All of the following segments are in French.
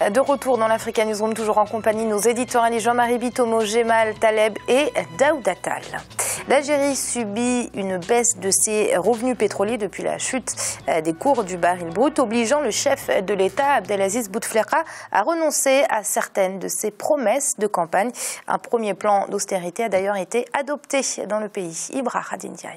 De retour dans l'Africa Newsroom, toujours en compagnie de nos éditorialistes Jean-Marie Bitomo, Gemal Taleb et Daoud Attal. L'Algérie subit une baisse de ses revenus pétroliers depuis la chute des cours du baril brut, obligeant le chef de l'État, Abdelaziz Bouteflika, à renoncer à certaines de ses promesses de campagne. Un premier plan d'austérité a d'ailleurs été adopté dans le pays. Ibra Khadindiaï.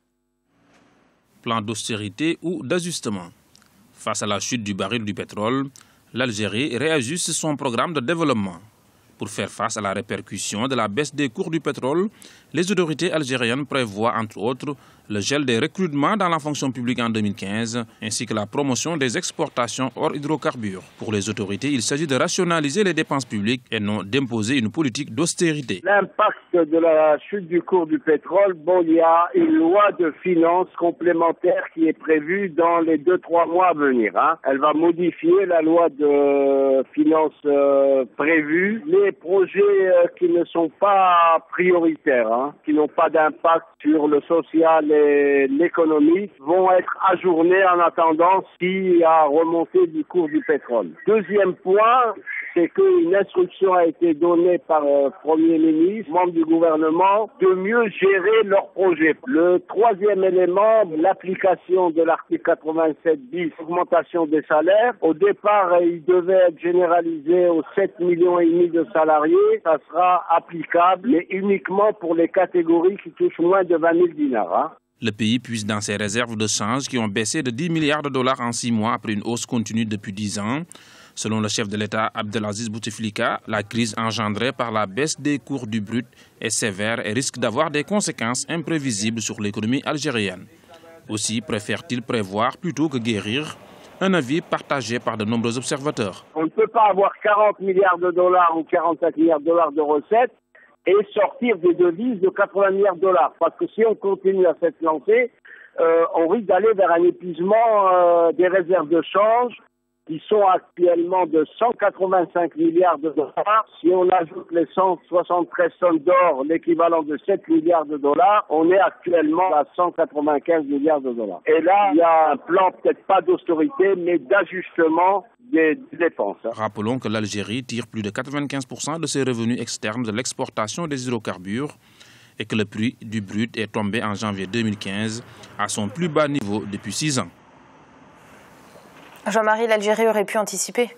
Plan d'austérité ou d'ajustement. Face à la chute du baril du pétrole, l'Algérie réajuste son programme de développement. Pour faire face à la répercussion de la baisse des cours du pétrole, les autorités algériennes prévoient entre autres le gel des recrutements dans la fonction publique en 2015, ainsi que la promotion des exportations hors hydrocarbures. Pour les autorités, il s'agit de rationaliser les dépenses publiques et non d'imposer une politique d'austérité. L'impact de la chute du cours du pétrole, il y a une loi de finances complémentaire qui est prévue dans les 2-3 mois à venir. Elle va modifier la loi de finances prévue. Les projets qui ne sont pas prioritaires, qui n'ont pas d'impact sur le social et l'économie, vont être ajournés en attendant s'il y a remontée du cours du pétrole. Deuxième point, c'est qu'une instruction a été donnée par le Premier ministre, membre du gouvernement, de mieux gérer leurs projets. Le troisième élément, l'application de l'article 87 bis, augmentation des salaires. Au départ, il devait être généralisé aux 7,5 millions de salariés. Ça sera applicable, mais uniquement pour les catégories qui touchent moins de 20 000 dinars. Le pays puise dans ses réserves de change qui ont baissé de 10 milliards de dollars en 6 mois après une hausse continue depuis 10 ans. Selon le chef de l'État Abdelaziz Bouteflika, la crise engendrée par la baisse des cours du brut est sévère et risque d'avoir des conséquences imprévisibles sur l'économie algérienne. Aussi préfère-t-il prévoir plutôt que guérir, un avis partagé par de nombreux observateurs. On ne peut pas avoir 40 milliards de dollars ou 45 milliards de dollars de recettes et sortir des devises de 80 milliards de dollars. Parce que si on continue à cette lancée, on risque d'aller vers un épuisement des réserves de change qui sont actuellement de 185 milliards de dollars. Si on ajoute les 173 tonnes d'or, l'équivalent de 7 milliards de dollars, on est actuellement à 195 milliards de dollars. Et là, il y a un plan peut-être pas d'austérité, mais d'ajustement des dépenses. Rappelons que l'Algérie tire plus de 95% de ses revenus externes de l'exportation des hydrocarbures et que le prix du brut est tombé en janvier 2015 à son plus bas niveau depuis 6 ans. Jean-Marie, l'Algérie aurait pu anticiper?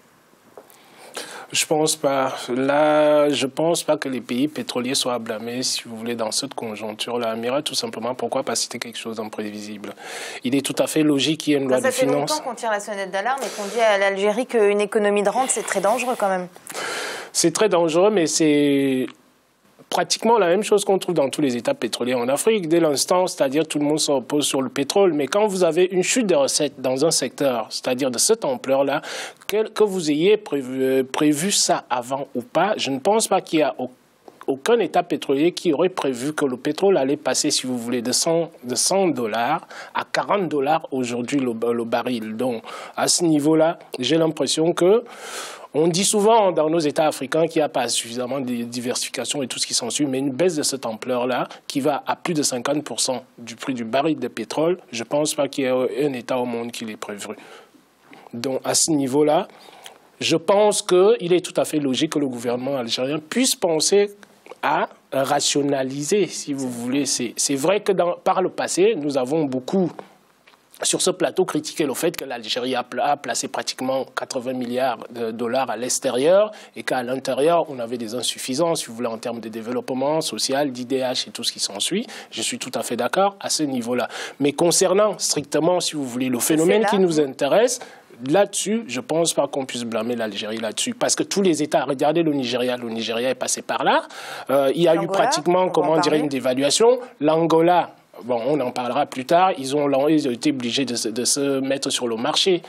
Je pense pas. Là, je pense pas que les pays pétroliers soient à blâmer, si vous voulez, dans cette conjoncture-là. Mira, tout simplement, pourquoi? Parce que c'était quelque chose d'imprévisible. Il est tout à fait logique qu'il y ait une loi de finances. Ça fait longtemps qu'on tire la sonnette d'alarme et qu'on dit à l'Algérie qu'une économie de rente, c'est très dangereux quand même. C'est très dangereux, mais c'est pratiquement la même chose qu'on trouve dans tous les États pétroliers en Afrique, dès l'instant, c'est-à-dire tout le monde se repose sur le pétrole. Mais quand vous avez une chute des recettes dans un secteur, c'est-à-dire de cette ampleur-là, que vous ayez prévu ça avant ou pas, je ne pense pas qu'il y a aucun État pétrolier qui aurait prévu que le pétrole allait passer, si vous voulez, de 100 dollars à 40 dollars aujourd'hui le baril. Donc, à ce niveau-là, j'ai l'impression que on dit souvent dans nos États africains qu'il n'y a pas suffisamment de diversification et tout ce qui s'ensuit, mais une baisse de cette ampleur-là, qui va à plus de 50% du prix du baril de pétrole, je ne pense pas qu'il y ait un État au monde qui l'ait prévu. Donc à ce niveau-là, je pense qu'il est tout à fait logique que le gouvernement algérien puisse penser à rationaliser, si vous voulez. C'est vrai que par le passé, nous avons beaucoup sur ce plateau critiqué le fait que l'Algérie a placé pratiquement 80 milliards de dollars à l'extérieur et qu'à l'intérieur, on avait des insuffisances, si vous voulez, en termes de développement social, d'IDH et tout ce qui s'ensuit. Je suis tout à fait d'accord à ce niveau-là. Mais concernant strictement, si vous voulez, le phénomène qui nous intéresse, là-dessus, je ne pense pas qu'on puisse blâmer l'Algérie là-dessus. Parce que tous les États, regardez le Nigeria est passé par là. Il y a eu pratiquement, comment dire, une dévaluation. L'Angola, bon, on en parlera plus tard. Ils ont été obligés de se mettre sur le marché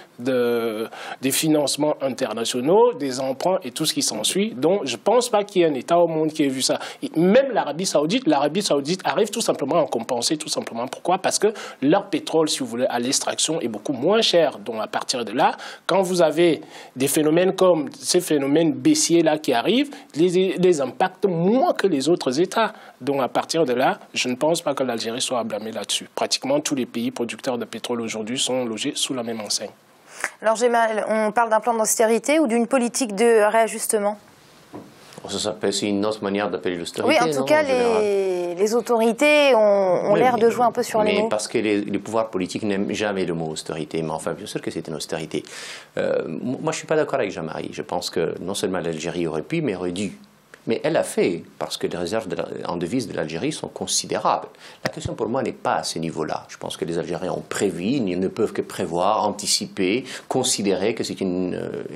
des financements internationaux, des emprunts et tout ce qui s'ensuit. Donc, je ne pense pas qu'il y ait un État au monde qui ait vu ça. Et même l'Arabie Saoudite arrive tout simplement à compenser, tout simplement. Pourquoi? Parce que leur pétrole, si vous voulez, à l'extraction est beaucoup moins cher. Donc, à partir de là, quand vous avez des phénomènes comme ces phénomènes baissiers-là qui arrivent, les impactent moins que les autres États. Donc, à partir de là, je ne pense pas que l'Algérie soit à blâmer là-dessus. Pratiquement tous les pays producteurs de pétrole aujourd'hui sont logés sous la même enseigne. Alors Gémal, on parle d'un plan d'austérité ou d'une politique de réajustement? C'est une autre manière d'appeler l'austérité. Oui, en tout cas, les autorités ont l'air de jouer un peu sur les mots. Mais parce que les pouvoirs politiques n'aiment jamais le mot austérité. Mais enfin, bien sûr que c'est une austérité. Moi, je ne suis pas d'accord avec Jean-Marie. Je pense que non seulement l'Algérie aurait pu, mais aurait dû. Mais elle a fait, parce que les réserves en devises de l'Algérie sont considérables. La question pour moi n'est pas à ce niveau-là. Je pense que les Algériens ont prévu, ils ne peuvent que prévoir, anticiper, considérer que c'est une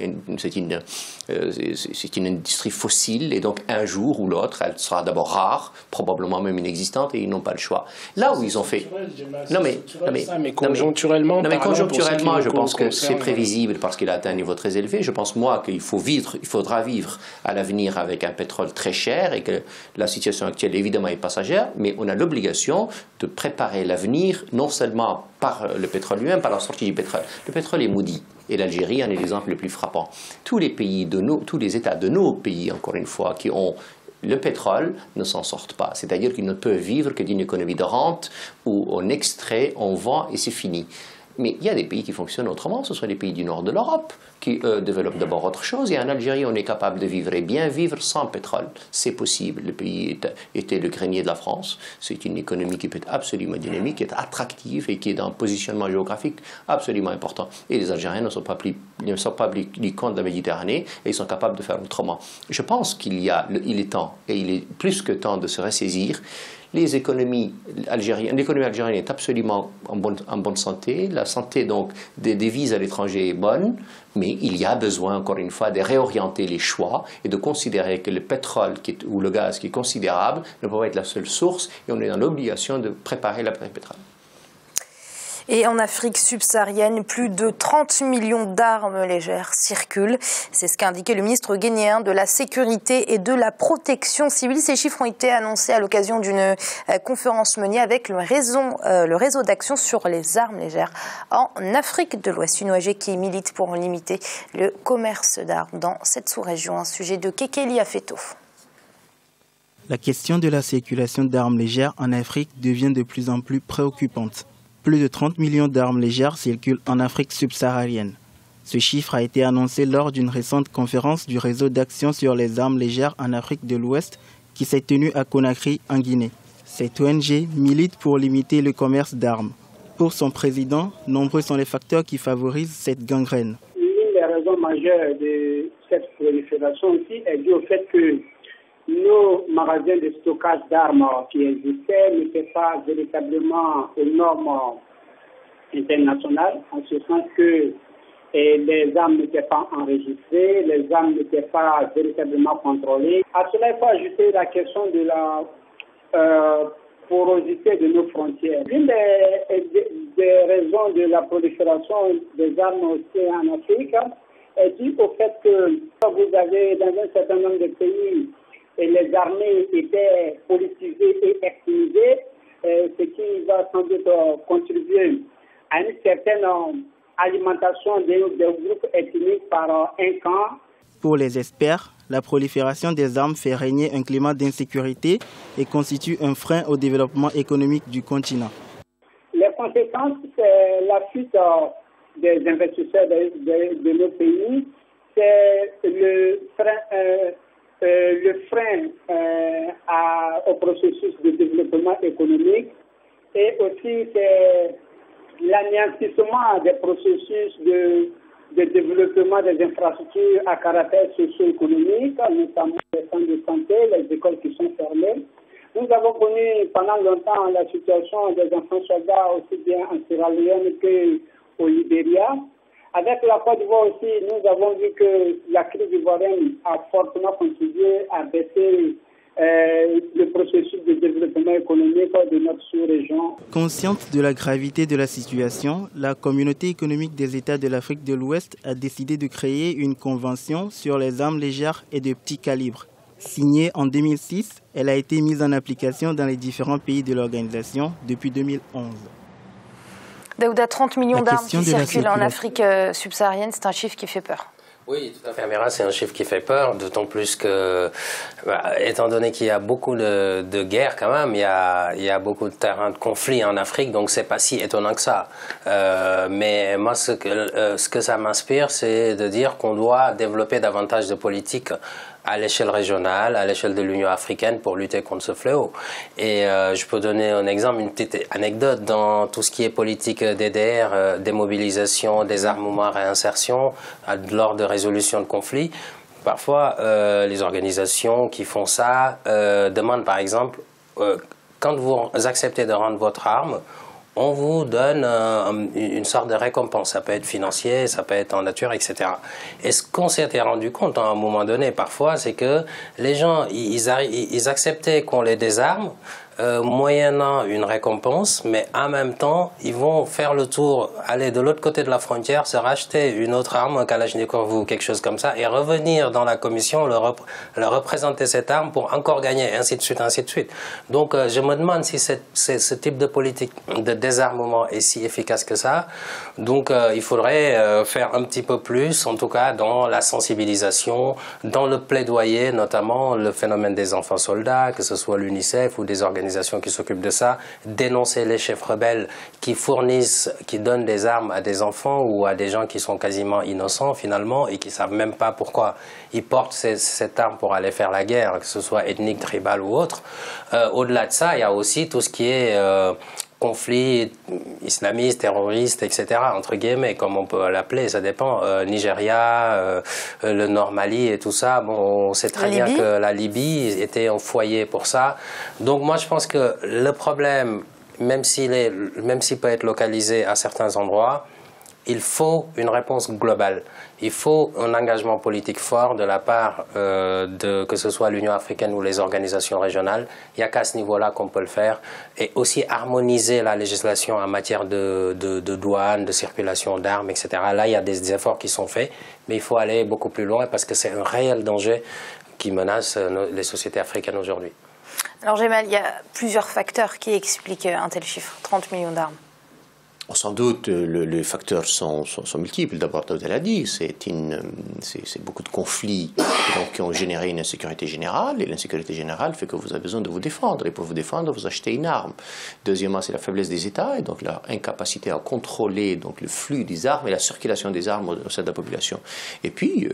industrie fossile et donc un jour ou l'autre, elle sera d'abord rare, probablement même inexistante et ils n'ont pas le choix. Là où ils ont fait... Conjoncturellement, je pense que c'est prévisible parce qu'il a atteint un niveau très élevé. Je pense, moi, qu'il faudra vivre à l'avenir avec un pétrole très cher et que la situation actuelle évidemment est passagère, mais on a l'obligation de préparer l'avenir non seulement par le pétrole lui-même, par la sortie du pétrole. Le pétrole est maudit et l'Algérie en est l'exemple le plus frappant. Tous les États de nos pays, encore une fois, qui ont le pétrole ne s'en sortent pas. C'est-à-dire qu'ils ne peuvent vivre que d'une économie de rente où on extrait, on vend et c'est fini. Mais il y a des pays qui fonctionnent autrement, ce sont les pays du nord de l'Europe qui développent d'abord autre chose. Et en Algérie, on est capable de vivre et bien vivre sans pétrole. C'est possible. Le pays était le grenier de la France. C'est une économie qui peut être absolument dynamique, qui est attractive et qui est dans un positionnement géographique absolument important. Et les Algériens ne sont pas pris compte de la Méditerranée et ils sont capables de faire autrement. Je pense il est temps, et il est plus que temps de se ressaisir. L'économie algérienne est absolument en bonne santé. La santé donc des devises à l'étranger est bonne, mais il y a besoin, encore une fois, de réorienter les choix et de considérer que le pétrole ou le gaz qui est considérable ne peut pas être la seule source et on est dans l'obligation de préparer l'après-pétrole. Et en Afrique subsaharienne, plus de 30 millions d'armes légères circulent. C'est ce qu'a indiqué le ministre guinéen de la Sécurité et de la Protection civile. Ces chiffres ont été annoncés à l'occasion d'une conférence menée avec le réseau d'action sur les armes légères en Afrique de l'Ouest. Une ONG qui milite pour limiter le commerce d'armes dans cette sous-région. Un sujet de Kekeli Afeto. La question de la circulation d'armes légères en Afrique devient de plus en plus préoccupante. Plus de 30 millions d'armes légères circulent en Afrique subsaharienne. Ce chiffre a été annoncé lors d'une récente conférence du réseau d'action sur les armes légères en Afrique de l'Ouest qui s'est tenue à Conakry, en Guinée. Cette ONG milite pour limiter le commerce d'armes. Pour son président, nombreux sont les facteurs qui favorisent cette gangrène. L'une des raisons majeures de cette prolifération aussi est due au fait que nos magasins de stockage d'armes qui existaient n'étaient pas véritablement aux normes internationales, en ce sens que les armes n'étaient pas enregistrées, les armes n'étaient pas véritablement contrôlées. À cela, il faut ajouter la question de la porosité de nos frontières. L'une des raisons de la prolifération des armes aussi en Afrique est due au fait que vous avez dans un certain nombre de pays et les armées étaient politisées et extrémisées, ce qui va sans doute contribuer à une certaine alimentation des groupes ethniques par un camp. Pour les experts, la prolifération des armes fait régner un climat d'insécurité et constitue un frein au développement économique du continent. Les conséquences, c'est la fuite des investisseurs de nos pays, c'est le frein au processus de développement économique et aussi c'est l'anéantissement des processus de développement des infrastructures à caractère socio-économique, notamment les centres de santé, les écoles qui sont fermées. Nous avons connu pendant longtemps la situation des enfants soldats aussi bien en Sierra Leone qu'au Libéria. Avec la Côte d'Ivoire aussi, nous avons vu que la crise ivoirienne a fortement contribué à baisser le processus de développement économique de notre sous-région. Consciente de la gravité de la situation, la communauté économique des États de l'Afrique de l'Ouest a décidé de créer une convention sur les armes légères et de petit calibre. Signée en 2006, elle a été mise en application dans les différents pays de l'organisation depuis 2011. Daouda, 30 millions d'armes qui circulent en Afrique subsaharienne, c'est un chiffre qui fait peur. Oui, tout à fait. Amira, c'est un chiffre qui fait peur, d'autant plus que, étant donné qu'il y a beaucoup de guerres quand même, il y a beaucoup de terrains de conflit en Afrique, donc c'est pas si étonnant que ça. Mais moi, ce que ça m'inspire, c'est de dire qu'on doit développer davantage de politiques à l'échelle régionale, à l'échelle de l'Union africaine pour lutter contre ce fléau. Et je peux donner un exemple, une petite anecdote dans tout ce qui est politique DDR, démobilisation, désarmement, réinsertion, lors de résolution de conflits. Parfois, les organisations qui font ça demandent par exemple, quand vous acceptez de rendre votre arme, on vous donne une sorte de récompense. Ça peut être financier, ça peut être en nature, etc. Et ce qu'on s'était rendu compte à un moment donné, parfois, c'est que les gens, ils acceptaient qu'on les désarme, moyennant une récompense, mais en même temps, ils vont faire le tour, aller de l'autre côté de la frontière, se racheter une autre arme, un Kalachnikov ou quelque chose comme ça, et revenir dans la commission, leur représenter cette arme pour encore gagner, ainsi de suite, ainsi de suite. Donc, je me demande si ce type de politique de désarmement est si efficace que ça. Donc, il faudrait faire un petit peu plus, en tout cas, dans la sensibilisation, dans le plaidoyer, notamment le phénomène des enfants soldats, que ce soit l'UNICEF ou des organisations qui s'occupent de ça, dénoncer les chefs rebelles qui donnent des armes à des enfants ou à des gens qui sont quasiment innocents finalement et qui ne savent même pas pourquoi ils portent cette arme pour aller faire la guerre, que ce soit ethnique, tribal ou autre. Au-delà de ça, il y a aussi tout ce qui est conflit islamiste, terroriste, etc., entre guillemets, comme on peut l'appeler, ça dépend. Nigeria, le Nord Mali et tout ça, bon, on sait très bien que la Libye était un foyer pour ça. Donc moi, je pense que le problème, même s'il peut être localisé à certains endroits, il faut une réponse globale. Il faut un engagement politique fort de la part que ce soit l'Union africaine ou les organisations régionales. Il n'y a qu'à ce niveau-là qu'on peut le faire. Et aussi harmoniser la législation en matière de douane, de circulation d'armes, etc. Là, il y a des efforts qui sont faits, mais il faut aller beaucoup plus loin parce que c'est un réel danger qui menace les sociétés africaines aujourd'hui. Alors Jemal, il y a plusieurs facteurs qui expliquent un tel chiffre, 30 millions d'armes. Sans doute, les facteurs sont multiples. D'abord, Daouda l'a dit, c'est beaucoup de conflits qui ont généré une insécurité générale. Et l'insécurité générale fait que vous avez besoin de vous défendre. Et pour vous défendre, vous achetez une arme. Deuxièmement, c'est la faiblesse des États et donc leur incapacité à contrôler donc, le flux des armes et la circulation des armes au sein de la population. Et puis,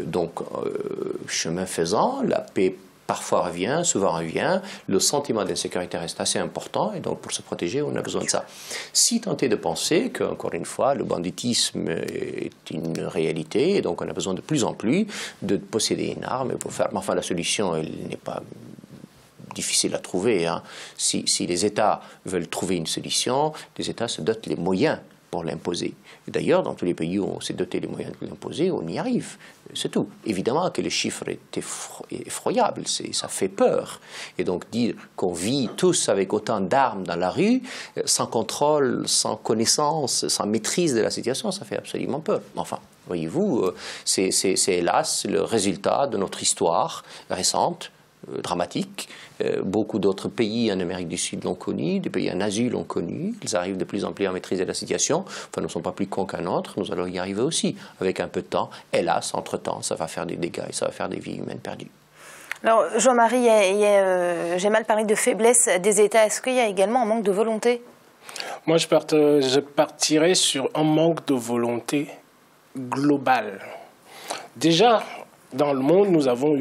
chemin faisant, la paix parfois revient, souvent revient, le sentiment d'insécurité reste assez important et donc pour se protéger, on a besoin de ça. Si tenter de penser qu'encore une fois, le banditisme est une réalité et donc on a besoin de plus en plus de posséder une arme pour faire... Mais enfin, la solution, elle n'est pas difficile à trouver. Hein. Si les États veulent trouver une solution, les États se dotent les moyens pour l'imposer. D'ailleurs, dans tous les pays où on s'est doté les moyens de l'imposer, on y arrive. C'est tout. Évidemment que le chiffre est effroyable, ça fait peur. Et donc dire qu'on vit tous avec autant d'armes dans la rue, sans contrôle, sans connaissance, sans maîtrise de la situation, ça fait absolument peur. Enfin, voyez-vous, c'est hélas le résultat de notre histoire récente, dramatique. Beaucoup d'autres pays en Amérique du Sud l'ont connu, des pays en Asie l'ont connu. Ils arrivent de plus en plus à maîtriser la situation. Enfin, nous ne sommes pas plus cons qu'un autre. Nous allons y arriver aussi. Avec un peu de temps, hélas, entre-temps, ça va faire des dégâts et ça va faire des vies humaines perdues. Alors, Jean-Marie, j'ai mal parlé de faiblesse des États. Est-ce qu'il y a également un manque de volonté? Moi, je partirais sur un manque de volonté globale. Déjà, dans le monde, nous avons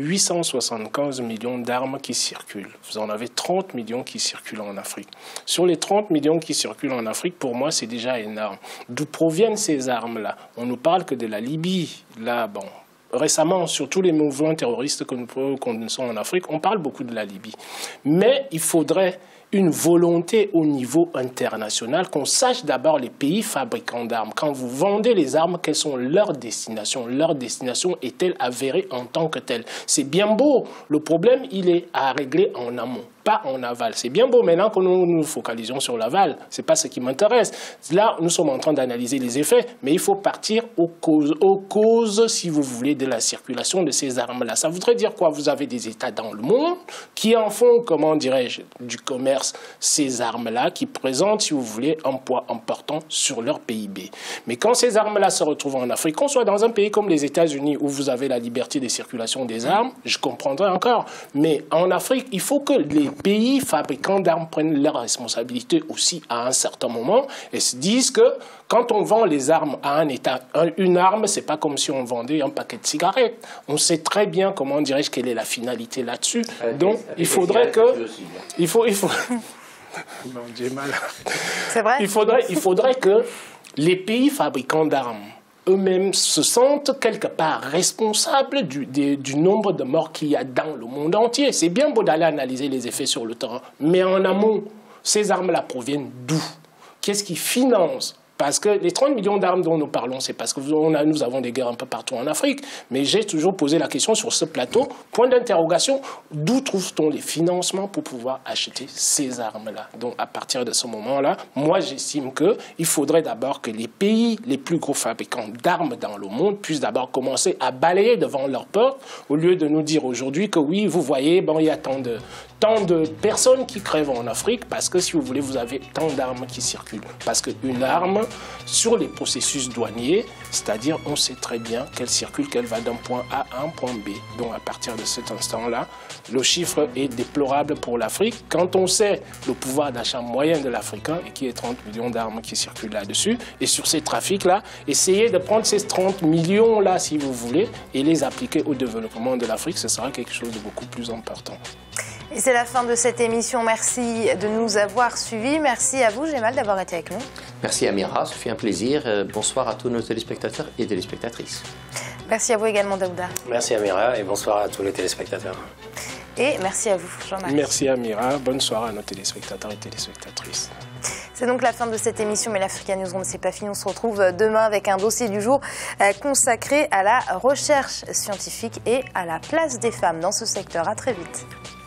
875 millions d'armes qui circulent. Vous en avez 30 millions qui circulent en Afrique. Sur les 30 millions qui circulent en Afrique, pour moi, c'est déjà énorme. D'où proviennent ces armes-là? On ne parle que de la Libye. Là, bon, récemment, sur tous les mouvements terroristes que nous connaissons en Afrique, on parle beaucoup de la Libye. Mais il faudrait une volonté au niveau international, qu'on sache d'abord les pays fabricants d'armes. Quand vous vendez les armes, quelles sont leurs destinations? Leur destination est-elle avérée en tant que telle? C'est bien beau. Le problème, il est à régler en amont. pas en aval. C'est bien beau maintenant que nous nous focalisons sur l'aval. Ce n'est pas ce qui m'intéresse. Là, nous sommes en train d'analyser les effets, mais il faut partir aux causes, si vous voulez, de la circulation de ces armes-là. Ça voudrait dire quoi? Vous avez des États dans le monde qui en font, comment dirais-je, du commerce, ces armes-là, qui présentent, si vous voulez, un poids important sur leur PIB. Mais quand ces armes-là se retrouvent en Afrique, qu'on soit dans un pays comme les États-Unis où vous avez la liberté de circulation des armes, je comprendrais encore. Mais en Afrique, il faut que les pays fabricants d'armes prennent leurs responsabilités aussi à un certain moment et se disent que quand on vend les armes à un État, une arme, c'est pas comme si on vendait un paquet de cigarettes. On sait très bien, comment dirais-je, quelle est la finalité là-dessus. Donc, il faudrait que... Il faut... Non, j'ai mal. C'est vrai. Il faudrait que les pays fabricants d'armes eux-mêmes se sentent quelque part responsables du nombre de morts qu'il y a dans le monde entier. C'est bien beau d'aller analyser les effets sur le terrain, mais en amont, ces armes-là proviennent d'où? Qu'est-ce qui finance? Parce que les 30 millions d'armes dont nous parlons, c'est parce que nous avons des guerres un peu partout en Afrique. Mais j'ai toujours posé la question sur ce plateau, point d'interrogation, d'où trouve-t-on les financements pour pouvoir acheter ces armes-là? Donc à partir de ce moment-là, moi j'estime qu'il faudrait d'abord que les pays les plus gros fabricants d'armes dans le monde puissent d'abord commencer à balayer devant leurs portes, au lieu de nous dire aujourd'hui que oui, vous voyez, bon, il y a tant de personnes qui crèvent en Afrique parce que, si vous voulez, vous avez tant d'armes qui circulent. Parce qu'une arme, sur les processus douaniers, c'est-à-dire on sait très bien qu'elle circule, qu'elle va d'un point A à un point B. Donc à partir de cet instant-là, le chiffre est déplorable pour l'Afrique. Quand on sait le pouvoir d'achat moyen de l'Africain et qui est 30 millions d'armes qui circulent là-dessus, et sur ces trafics-là, essayez de prendre ces 30 millions-là, si vous voulez, et les appliquer au développement de l'Afrique, ce sera quelque chose de beaucoup plus important. Et c'est la fin de cette émission. Merci de nous avoir suivis. Merci à vous, Gemal, d'avoir été avec nous. Merci Amira, ce fut un plaisir. Bonsoir à tous nos téléspectateurs et téléspectatrices. Merci à vous également, Daouda. Merci Amira et bonsoir à tous les téléspectateurs. Et merci à vous, Jean-Marie. Merci Amira, bonne soirée à nos téléspectateurs et téléspectatrices. C'est donc la fin de cette émission, mais l'Africa Newsroom, c'est pas fini. On se retrouve demain avec un dossier du jour consacré à la recherche scientifique et à la place des femmes dans ce secteur. À très vite.